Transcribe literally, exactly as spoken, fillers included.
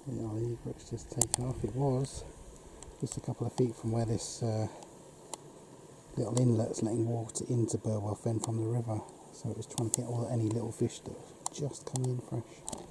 The old egret's just taken off. It was just a couple of feet from where this uh, little inlet's letting water into Burwell Fen from the river. So it was trying to get all any little fish that have just come in fresh.